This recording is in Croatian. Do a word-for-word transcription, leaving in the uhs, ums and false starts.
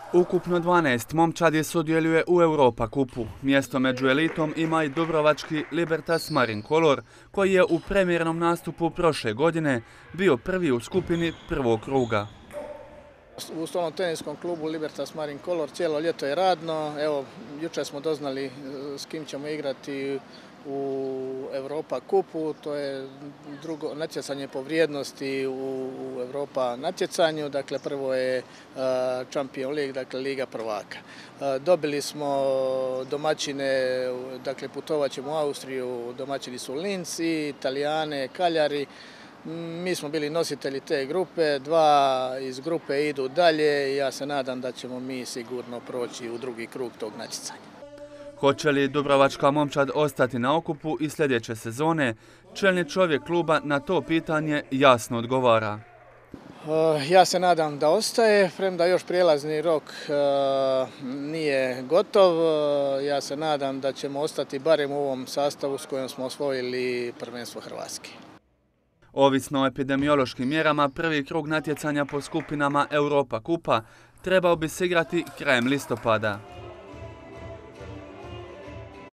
Ukupno dvanaest momčadi sudjeluje u Europa kupu. Mjesto među elitom ima i dubrovački Libertas Marin Color, koji je u premijernom nastupu prošle godine bio prvi u skupini prvog kruga. U stolnom teniskom klubu Libertas Marin Color cijelo ljeto je radno. Evo, jučer smo doznali s kim ćemo igrati u Europa kupu, to je drugo natjecanje po vrijednosti u Europa natjecanju, dakle prvo je Champions League, dakle Liga prvaka. Dobili smo domaćine, dakle putovat ćemo u Austriju, domaćini su Linz i Italijane, Cagliari. Mi smo bili nositelji te grupe, dva iz grupe idu dalje i ja se nadam da ćemo mi sigurno proći u drugi krug tog natjecanja. Hoće li dubrovačka momčad ostati na okupu i sljedeće sezone? Čelni čovjek kluba na to pitanje jasno odgovara. Ja se nadam da ostaje, premda još prijelazni rok nije gotov. Ja se nadam da ćemo ostati barem u ovom sastavu s kojim smo osvojili prvenstvo Hrvatske. Ovisno o epidemiološkim mjerama, prvi krug natjecanja po skupinama Europa kupa trebao bi se igrati krajem listopada.